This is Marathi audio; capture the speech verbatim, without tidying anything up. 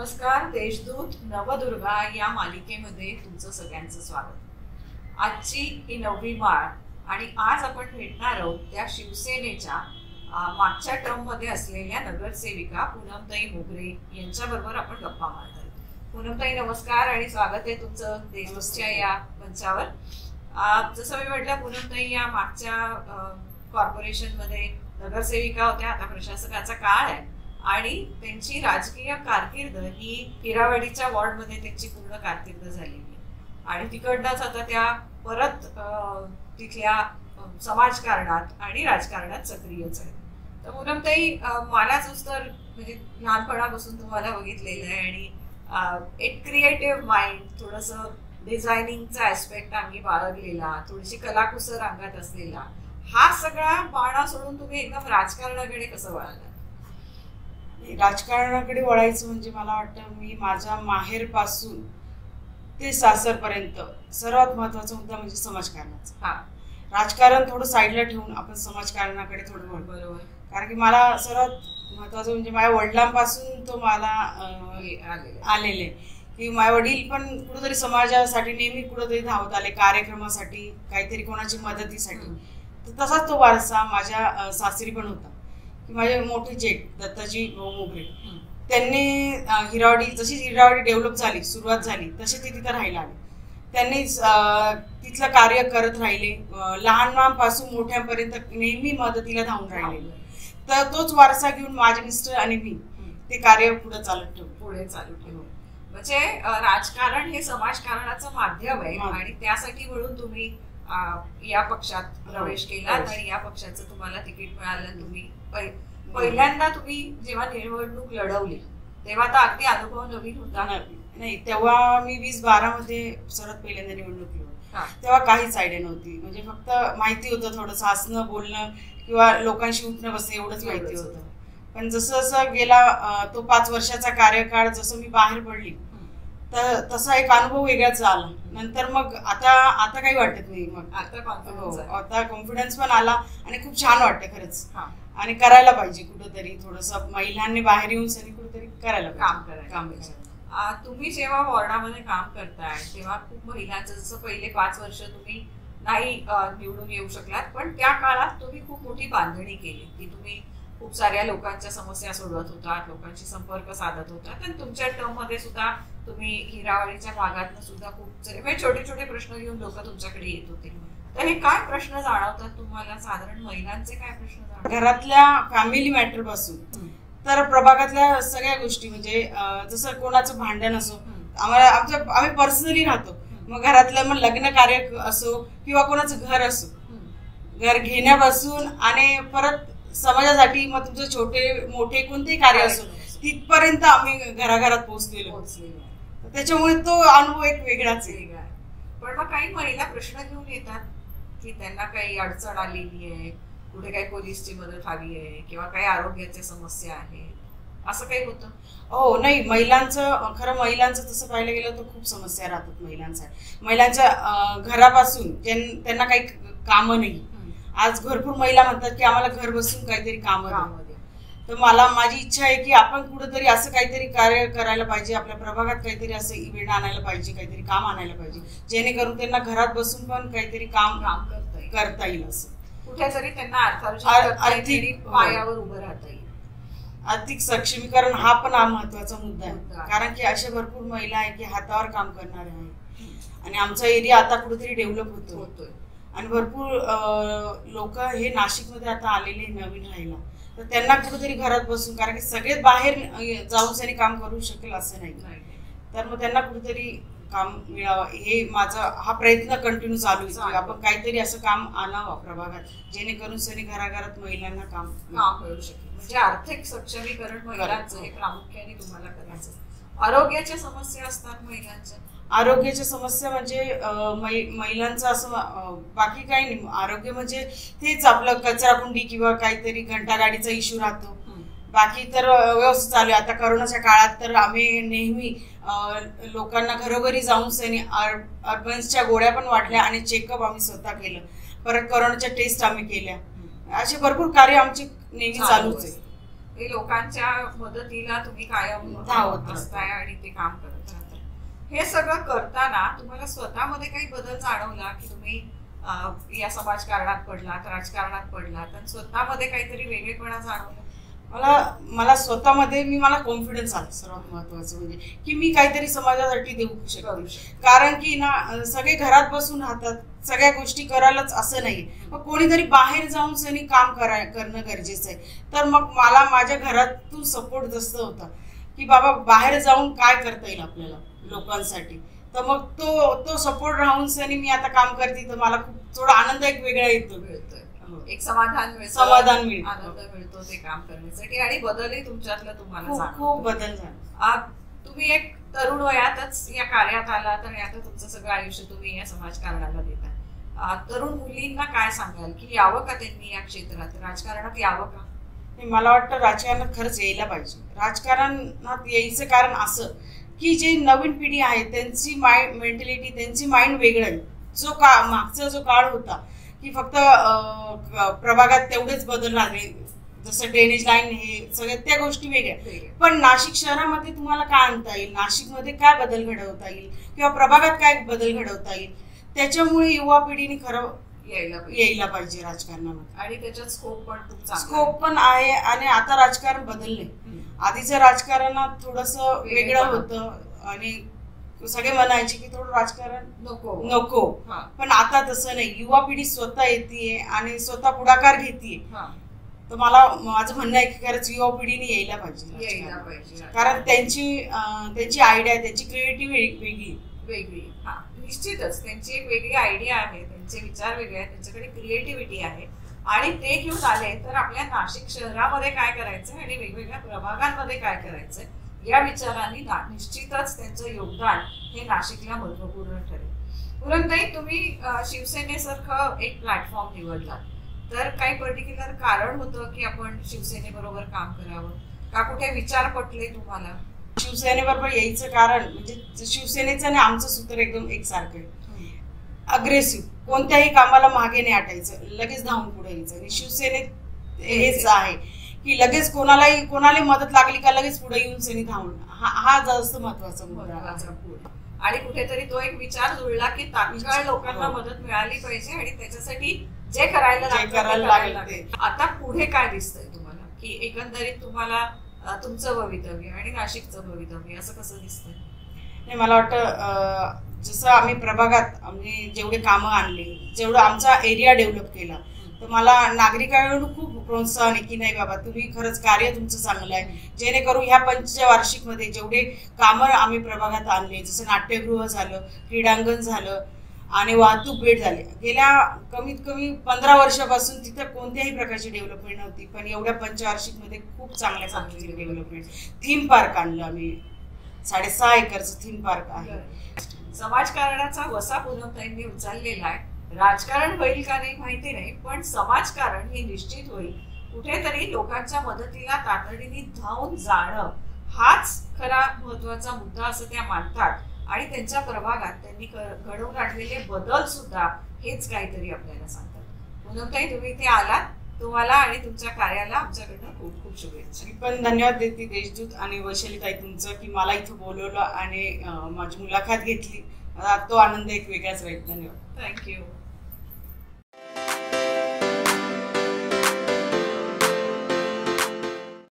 नमस्कार. देशदूत नवदुर्गा या मालिकेमध्ये तुमचं सगळ्यांचं स्वागत. आजची ही नववी माळ आणि आज आपण भेटणार आहोत त्या शिवसेनेच्या मागच्या टर्ममध्ये असलेल्या नगरसेविका पूनमताई मोगरे यांच्याबरोबर आपण गप्पा मारणार आहोत. पूनमताई नमस्कार आणि स्वागत आहे तुमचं देशदूतच्या या मंचावर. जसं मी म्हटलं, पूनमताई या मागच्या कॉर्पोरेशनमध्ये नगरसेविका होत्या, आता प्रशासकाचा काळ आहे आणि त्यांची राजकीय कारकीर्द ही हिरावाडीच्या वॉर्डमध्ये त्यांची पूर्ण कारकीर्द झालेली आणि तिकडनंच आता त्या परत तिथल्या समाजकारणात आणि राजकारणात सक्रियच आहेत. तर पूनमताई, मलाच तर म्हणजे लहानपणापासून तुम्हाला बघितलेलं आहे आणि एक क्रिएटिव्ह माइंड, थोडंसं डिझायनिंगचा ऍस्पेक्ट अंगी बाळगलेला, थोडीशी कलाकुसर अंगात असलेला, हा सगळा बाणा सोडून तुम्ही एकदम राजकारणाकडे कसं वळाला? राजकारणाकडे वळायचं म्हणजे मला वाटतं मी माझ्या माहेरपासून ते सासरपर्यंत सर्वात महत्वाचा मुद्दा म्हणजे समाजकारणाचा. राजकारण थोडं साईडला ठेवून आपण समाजकारणाकडे थोडं वळ. बरोबर. कारण की मला सर्वात महत्वाचं म्हणजे माझ्या वडिलांपासून तो मला आलेले की माझे वडील पण कुठेतरी समाजासाठी नेहमी कुठेतरी धावत आले, कार्यक्रमासाठी, काहीतरी कोणाची मदतीसाठी. तर तसाच तो वारसा माझ्या सासरी पण होता की माझे मोठे जेठ दत्ताजी मोगरे त्यांनी हिरावाडी, जशी हिरावाडी डेव्हलप झाली, सुरुवात झाली, तसे ते तिथं राहायला आले. त्यांनी तिथलं कार्य करत राहिले, लहानपासून मोठ्यांपर्यंत नेहमी मदतीला धावून राहिले. तर तोच वारसा घेऊन माझे मिस्टर आणि मी ते कार्य पुढे चालत ठेवू पुढे चालू ठेवू. म्हणजे राजकारण हे समाजकारणाचं माध्यम आहे आणि त्यासाठी म्हणून तुम्ही या पक्षात प्रवेश केला आणि या पक्षाचं तुम्हाला तिकीट मिळालं. तुम्ही पहिल्यांदा तुम्ही जेव्हा निवडणूक लढवली तेव्हा तर अगदी अनुभव नवीन होता. नाही, तेव्हा मी वीस बारा मध्ये सर्वात पहिल्यांदा निवडणूक लढवली. तेव्हा काहीच आयडिया नव्हती, म्हणजे फक्त माहिती होतं थोडंसं हसणं, बोलणं किंवा लोकांशी उठणं बसणं एवढंच माहिती होतं. पण जसं जसं गेला तो पाच वर्षाचा कार्यकाळ, जसं मी बाहेर पडली तर तसा एक अनुभव वेगळाच आला. नंतर मग आता आता काही वाटत नाही. मग आता आता कॉन्फिडन्स पण आला आणि खूप छान वाटतं खरंच. आणि करायला पाहिजे कुठंतरी, थोडंसं महिलांनी बाहेर येऊन सनी कुठेतरी करायला काम करायला काम तुम्ही जेव्हा वॉर्डामध्ये काम करताय तेव्हा खूप महिलांचं, जसं पहिले पाच वर्ष तुम्ही नाही निवडून येऊ शकलात, पण त्या काळात तुम्ही खूप मोठी बांधणी केली की तुम्ही खूप साऱ्या लोकांच्या समस्या सोडवत होतात, लोकांशी संपर्क साधत होतात आणि तुमच्या टर्म मध्ये सुद्धा तुम्ही हिरावाडीच्या भागातनं सुद्धा खूप सारे छोटे छोटे प्रश्न घेऊन लोक तुमच्याकडे येत होते. तर हे काय प्रश्न जाणवतात तुम्हाला? साधारण महिलांचे काय प्रश्न जाणवतात? घरातल्या फॅमिली मॅटर पासून तर प्रभागातल्या सगळ्या गोष्टी, म्हणजे जसं कोणाचं भांडण असो, आम्हाला आमच्या आम्ही पर्सनली राहतो, मग घरातलं मग लग्न कार्य असो किंवा कोणाचं घर असो, घर घेण्यापासून आणि परत समाजासाठी मग तुमचे छोटे मोठे कोणतेही कार्य असो तिथपर्यंत आम्ही घराघरात पोहोचलेलो. त्याच्यामुळे तो अनुभव एक वेगळाच वेगळा आहे. पण मग काही महिला प्रश्न घेऊन येतात की त्यांना काही अडचण आलेली आहे, कुठे काही पोलीसची मदत हवी आहे किंवा काही आरोग्याच्या समस्या आहे, असं काही होतं? हो, नाही, महिलांचं खरं महिलांचं तसं पाहायला गेलं तर खूप समस्या राहतात महिलांसाठी. महिलांच्या घरापासून त्यांना काही कामं नाही. आज भरपूर महिला म्हणतात की आम्हाला घर बसून काहीतरी कामं द्या. तर मला माझी इच्छा आहे की आपण कुठेतरी असं काहीतरी कार्य करायला पाहिजे, आपल्या प्रभागात काहीतरी असं इव्हेंट आणायला पाहिजे, काहीतरी काम आणायला पाहिजे, जेणेकरून त्यांना घरात बसून पण काहीतरी काम काम करता येईल. असं कुठेतरी त्यांना आर्थिक पायावर उभं राहता येईल. आर्थिक सक्षमीकरण हा पण हा महत्वाचा मुद्दा आहे. कारण की अशा भरपूर महिला आहे की हातावर काम करणारे आहे आणि आमचा एरिया आता कुठेतरी डेव्हलप होतोय आणि भरपूर लोक हे नाशिकमध्ये आता आलेले नवीन राहायला, तर त्यांना कुठेतरी घरात बसून, कारण की सगळेच बाहेर जाऊन आणि काम करू शकेल असं नाही, तर मग त्यांना कुठेतरी काम मिळावं हे माझा हा प्रयत्न कंटिन्यू चालू आहे. आपण काहीतरी असं काम आणावं प्रभागात जेणेकरून सनी घराघरात महिलांना काम काम मिळू शकेल. म्हणजे आर्थिक सक्षमीकरण महिलांचं हे प्रामुख्याने तुम्हाला करायचं. आरोग्याच्या समस्या असतात महिलांच्या. आरोग्याच्या समस्या म्हणजे महिलांचं असं बाकी काही नाही. आरोग्य म्हणजे तेच आपलं कचराकुंडी किंवा काहीतरी घंटागाडीचा इश्यू राहतो. बाकी तर व्यवस्थित चालू आहे. आता करोनाच्या काळात तर आम्ही नेहमी लोकांना घरोघरी जाऊन सनी अर्बन्सच्या गोळ्या पण वाटल्या आणि चेकअप आम्ही स्वतः केलं. परत करोनाच्या टेस्ट आम्ही केल्या. असे भरपूर कार्य आमचे नेहमी चालूच आहे. ते लोकांच्या मदतीला तुम्ही कायम धावत असताय आणि ते काम करत राहता. हे सगळं करताना तुम्हाला स्वतःमध्ये काही बदल जाणवला की तुम्ही या समाजकारणात पडलात, राजकारणात पडलात आणि स्वतःमध्ये काहीतरी वेगळेपणा जाणवला? मला मला स्वतःमध्ये मी मला कॉन्फिडन्स आला. सर्वात महत्वाचं म्हणजे की मी काहीतरी समाजासाठी देऊ शकतो. कारण की ना सगळे घरात बसून राहतात, सगळ्या गोष्टी करायलाच असं नाही. मग कोणीतरी बाहेर जाऊन सनी काम करा करणं गरजेचं आहे. तर मग मला माझ्या घरातून सपोर्ट जास्त होता की बाबा बाहेर जाऊन काय करता येईल आपल्याला लोकांसाठी. तर मग तो तो सपोर्ट राहून सनी मी आता काम करते. तर मला खूप थोडा आनंद एक वेगळा येतो, एक समाधान मिळतं, समाधान मिळतं, आनंद मिळतो ते काम करण्यासाठी. आणि बदलही तुमच्यातला तुम्हाला खूप बदल झाला. तुम्ही एक तरुण वयातच या कार्यात आलात आणि आता तुमचं सगळं आयुष्य तुम्ही या समाजकारणाला देता. तरुण मुलींना काय सांगाल की यावं का त्यांनी या क्षेत्रात, राजकारणात यावं का? मला वाटतं राजकारणात खरंच यायला पाहिजे. राजकारणात यायचं कारण असं की जे नवीन पिढी आहे त्यांची माइंड मेंटॅलिटी, त्यांची माइंड वेगळं आहे. जो का मागचा जो काळ होता की फक्त प्रभागात तेवढेच बदल लागले, जसं ड्रेनेज लाईन, हे सगळ्या त्या गोष्टी वेगळ्या. पण नाशिक शहरामध्ये तुम्हाला काय आणता येईल, नाशिकमध्ये काय बदल घडवता येईल किंवा प्रभागात काय बदल घडवता येईल, त्याच्यामुळे युवा पिढीने खरं यायला यायला पाहिजे राजकारणामध्ये. आणि त्याच्यात स्कोप पण खूप स्कोप पण आहे. आणि आता राजकारण बदलले. आधीचं राजकारणात थोडस वेगळं होतं आणि सगळे म्हणायचे की थोडं राजकारण नको नको पण आता तसं नाही. युवा पिढी स्वतः येते आणि स्वतः पुढाकार घेते. तर मला माझं म्हणणं आहे की खरंच युवा पिढीने यायला पाहिजे. कारण त्यांची त्यांची आयडिया, त्यांची क्रिएटिव्हिटी वेगळी वेगळी हा निश्चितच त्यांची एक वेगळी आयडिया आहे, त्यांचे विचार वेगळे आहेत, त्यांच्याकडे क्रिएटिव्हिटी आहे. आणि ते घेऊन आले तर आपल्या नाशिक शहरामध्ये काय करायचं आणि वेगवेगळ्या प्रभागांमध्ये काय करायचंय या विचारांनी निश्चितच त्यांचं योगदान हे नाशिकला महत्वपूर्ण ठरेल. पुरणताई, तुम्ही शिवसेनेसारखं एक प्लॅटफॉर्म निवडला, तर काही पर्टिक्युलर कारण होतं की आपण शिवसेनेबरोबर काम करावं का? कुठे विचार पटले तुम्हाला? शिवसेनेबरोबर यायचं कारण म्हणजे शिवसेनेचं आणि आमचं सूत्र एकदम एकसारखं आहे. अग्रेसिव्ह, कोणत्याही कामाला मागे नाही हटायचं, लगेच धावून पुढे यायचं. आणि शिवसेनेत हेच आहे की लगेच कोणालाही कोणाला मदत लागली का लगेच पुढे येऊन सनी धावून. हा हा जास्त महत्वाचा मुद्दा. आणि कुठेतरी तो एक विचार जुळला की तात्काळ लोकांना मदत मिळाली पाहिजे आणि त्याच्यासाठी जे करायला लागतं. आता पुढे काय दिसतंय तुम्हाला की एकंदरीत तुम्हाला तुमचं भवितव्य आणि नाशिकचं भवितव्य असं कसं दिसतंय? नाही, मला वाटतं जसं आम्ही प्रभागात आम्ही जेवढे कामं आणले, जेवढं आमचा एरिया डेव्हलप केला, तर मला नागरिकांकडून खूप प्रोत्साहन आहे की नाही बाबा तुम्ही खरंच कार्य तुमचं चांगलं आहे. जेणेकरून ह्या पंचवार्षिक मध्ये जेवढे कामं आम्ही प्रभागात आणले, जसं नाट्यगृह झालं, क्रीडांगण झालं आणि वाहतूक बेट झाले. गेल्या कमीत कमी पंधरा वर्षापासून तिथं कोणत्याही प्रकारची डेव्हलपमेंट नव्हती, पण एवढ्या पंचवार्षिक मध्ये खूप चांगल्या चांगली डेव्हलपमेंट. थीम पार्क आणलं आम्ही, साडेसहा एकरचं थीम पार्क आहे. समाजकारणाचा वसा पूनमताईंनी उचललेला आहे. राजकारण होईल का नाही माहिती नाही, पण समाजकारण हे निश्चित होईल. कुठेतरी लोकांच्या मदतीला तातडीने धावून जाणं हाच खरा महत्वाचा मुद्दा असं त्या मानतात. आणि त्यांच्या प्रभागात त्यांनी घडवून आणलेले बदल सुद्धा हेच काहीतरी आपल्याला सांगतात. पूनमताई, तुम्ही इथे आलात, तुम्हाला आणि तुमच्या कार्याला आमच्याकडनं खूप खूप शुभेच्छा. मी पण धन्यवाद देते देशदूत आणि वैशालीताई तुमचं की मला इथं बोलवलं आणि माझी मुलाखत घेतली. तो आनंद एक वेगळाच राहील. धन्यवाद. थँक्यू.